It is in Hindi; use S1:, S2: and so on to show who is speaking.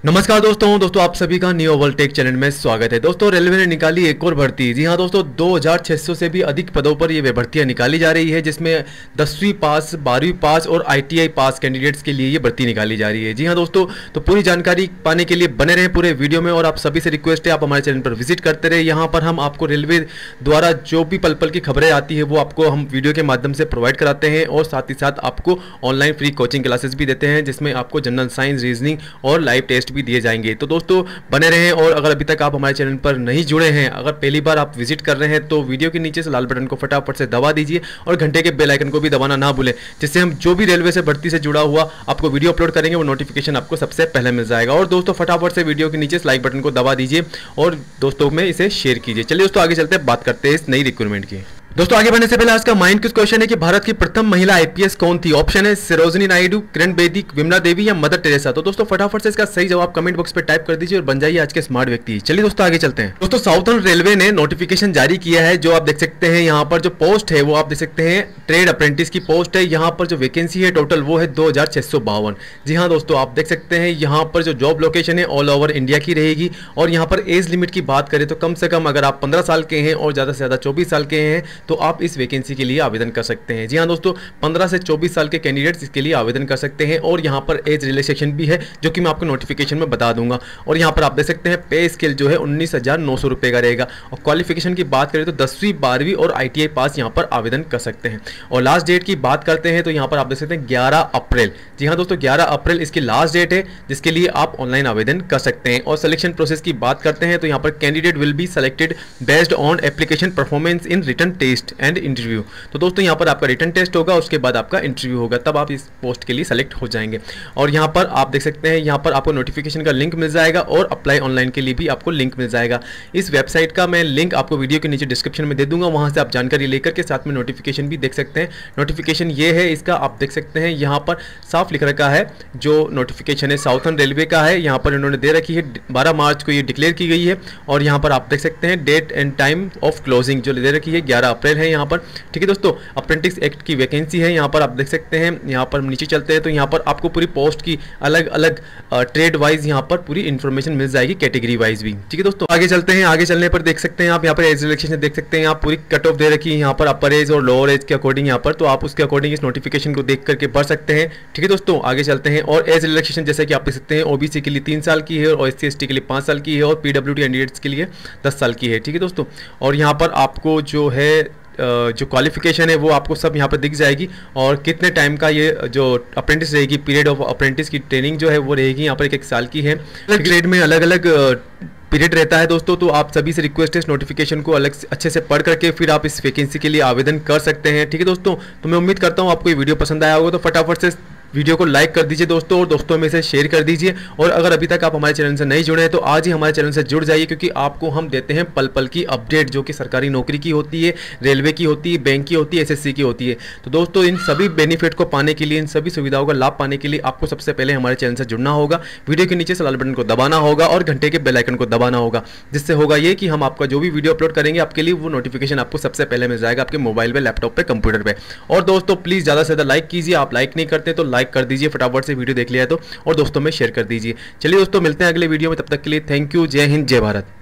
S1: नमस्कार दोस्तों आप सभी का न्यू वर्ल्ड टेक चैनल में स्वागत है। दोस्तों रेलवे ने निकाली एक और भर्ती। जी हाँ दोस्तों, 2600 से भी अधिक पदों पर ये भर्तियां निकाली जा रही है, जिसमें 10वीं पास, 12वीं पास और ITI पास कैंडिडेट्स के लिए ये भर्ती निकाली जा रही है। जी हाँ दोस्तों, तो पूरी जानकारी पाने के लिए बने रहें पूरे वीडियो में, और आप सभी से रिक्वेस्ट है आप हमारे चैनल पर विजिट करते रहे। यहाँ पर हम आपको रेलवे द्वारा जो भी पल पल की खबरें आती है वो आपको हम वीडियो के माध्यम से प्रोवाइड कराते हैं, और साथ ही साथ आपको ऑनलाइन फ्री कोचिंग क्लासेस भी देते हैं, जिसमें आपको जनरल साइंस, रीजनिंग और लाइव टेस्ट भी दिए जाएंगे। तो दोस्तों बने रहें, और अगर अभी तक आप हमारे चैनल पर नहीं जुड़े हैं, अगर पहली बार आप विजिट कर रहे हैं, तो वीडियो के नीचे से लाल बटन को फटाफट से दबा दीजिए और घंटे के बेल आइकन को भी दबाना ना भूलें, जिससे हम जो भी रेलवे से भर्ती से जुड़ा हुआ आपको वीडियो अपलोड करेंगे वो नोटिफिकेशन आपको सबसे पहले मिल जाएगा। और दोस्तों फटाफट से वीडियो के नीचे लाइक बटन को दबा दीजिए और दोस्तों में इसे शेयर कीजिए। चलिए दोस्तों आगे चलते हैं, बात करते हैं इस नई रिक्रूटमेंट की। दोस्तों आगे बढ़ने से पहले आज का माइंड क्विज क्वेश्चन है कि भारत की प्रथम महिला IPS कौन थी। ऑप्शन है सरोजिनी नायडू, किरण बेदी, विमला देवी या मदर टेरेसा। तो दोस्तों फटाफट से इसका सही जवाब कमेंट बॉक्स पे टाइप कर दीजिए और बन जाइए आज के स्मार्ट व्यक्ति। चलिए दोस्तों आगे चलते हैं। दोस्तों साउथर्न रेलवे ने नोटिफिकेशन जारी किया है, जो आप देख सकते हैं यहाँ पर जो पोस्ट है वो आप देख सकते हैं ट्रेड अप्रेंटिस की पोस्ट है। यहाँ पर जो वैकेंसी है टोटल वो है 2652। जी हाँ दोस्तों, आप देख सकते हैं यहाँ पर जो जॉब लोकेशन है ऑल ओवर इंडिया की रहेगी। और यहाँ पर एज लिमिट की बात करें तो कम से कम अगर आप 15 साल के हैं और ज़्यादा से ज़्यादा 24 साल के हैं तो आप इस वैकेंसी के लिए आवेदन कर सकते हैं। जी हाँ दोस्तों, 15 से 24 साल के कैंडिडेट्स इसके लिए आवेदन कर सकते हैं, और यहाँ पर एज रिलैक्सेशन भी है जो कि मैं आपको नोटिफिकेशन में बता दूंगा। और यहाँ पर आप देख सकते हैं पे स्केल जो है 19,900 रुपये का रहेगा। और क्वालिफिकेशन की बात करें तो 10वीं, 12वीं और ITI पास यहाँ पर आवेदन कर सकते हैं। और लास्ट डेट की बात करते हैं तो यहाँ पर आप देख सकते हैं 11 अप्रैल। जी हाँ दोस्तों, 11 अप्रैल इसकी लास्ट डेट है जिसके लिए आप ऑनलाइन आवेदन कर सकते हैं। और सिलेक्शन प्रोसेस की बात करते हैं तो यहाँ पर candidate will be selected based on application performance in written test and interview. तो दोस्तों यहाँ पर आपका रिटन टेस्ट होगा, उसके बाद आपका इंटरव्यू होगा, तब आप इस पोस्ट के लिए सेलेक्ट हो जाएंगे। और यहाँ पर आप देख सकते हैं यहाँ पर आपको नोटिफिकेशन का लिंक मिल जाएगा, और अप्लाई ऑनलाइन के लिए भी आपको लिंक मिल जाएगा। इस वेबसाइट का मैं लिंक आपको वीडियो के नीचे डिस्क्रिप्शन में दे दूंगा, वहाँ से आप जानकारी लेकर के साथ में नोटिफिकेशन भी देख सकते हैं। नोटिफिकेशन ये है इसका, आप देख सकते हैं यहाँ पर साफ लिख रखा है जो नोटिफिकेशन है साउथर्न रेलवे का है। यहाँ पर इन्होंने दे रखी है 12 मार्च को ये डिक्लेयर की गई है। और यहाँ पर आप देख सकते हैं date and time of closing जो दे रखी है 11 अप्रैल है यहाँ पर। ठीक है दोस्तों, अप्रेंटिस एक्ट की वैकेंसी है यहाँ पर आप देख सकते हैं। यहाँ पर नीचे चलते हैं तो यहाँ पर आपको पूरी पोस्ट की अलग अलग ट्रेड वाइज यहाँ पर पूरी इन्फॉर्मेशन मिल जाएगी, कैटेगरी वाइज भी। ठीक है दोस्तों आगे चलते हैं। आगे चलने पर देख सकते हैं आप यहाँ पर एज रिलैक्सेशन देख सकते हैं, आप पूरी कट ऑफ दे रखी है यहाँ पर अपर एज और लोअर एज के अकॉर्डिंग यहाँ पर, तो आप उसके अकॉर्डिंग इस नोटिफिकेशन को देख करके भर सकते हैं। ठीक है दोस्तों आगे चलते हैं। और एज रिलैक्सेशन जैसे कि आप देख सकते हैं OBC के लिए 3 साल की है, और SC/ST के लिए 5 साल की है, और PWD कैंडिडेट्स के लिए 10 साल की है। ठीक है दोस्तों, और यहाँ पर आपको जो है जो क्वालिफिकेशन है वो आपको सब यहाँ पर दिख जाएगी, और कितने टाइम का ये जो अप्रेंटिस रहेगी, पीरियड ऑफ अप्रेंटिस की ट्रेनिंग जो है वो रहेगी यहाँ पर 1 साल की है। अलग ग्रेड में अलग अलग पीरियड रहता है दोस्तों, तो आप सभी से रिक्वेस्ट है इस नोटिफिकेशन को अलग अच्छे से पढ़ करके फिर आप इस वैकेंसी के लिए आवेदन कर सकते हैं। ठीक है दोस्तों, तो मैं उम्मीद करता हूँ आपको ये वीडियो पसंद आया होगा, तो फटाफट से वीडियो को लाइक कर दीजिए दोस्तों, और दोस्तों में से शेयर कर दीजिए। और अगर अभी तक आप हमारे चैनल से नहीं जुड़े हैं तो आज ही हमारे चैनल से जुड़ जाइए, क्योंकि आपको हम देते हैं पल पल की अपडेट जो कि सरकारी नौकरी की होती है, रेलवे की होती है, बैंक की होती है, SSC की होती है। तो दोस्तों इन सभी बेनिफिट को पाने के लिए, इन सभी सुविधाओं का लाभ पाने के लिए आपको सबसे पहले हमारे चैनल से जुड़ना होगा। वीडियो के नीचे से लाल बटन को दबाना होगा और घंटे के बेल आइकन को दबाना होगा, जिससे होगा ये कि हम आपका जो भी वीडियो अपलोड करेंगे आपके लिए वो नोटिफिकेशन आपको सबसे पहले मिल जाएगा आपके मोबाइल पे, लैपटॉप पे, कंप्यूटर पे। और दोस्तों प्लीज़ ज़्यादा से ज़्यादा लाइक कीजिए, आप लाइक नहीं करते तो लाइक कर दीजिए फटाफट से वीडियो देख लिया है तो, और दोस्तों में शेयर कर दीजिए। चलिए दोस्तों मिलते हैं अगले वीडियो में, तब तक के लिए थैंक यू। जय हिंद, जय भारत।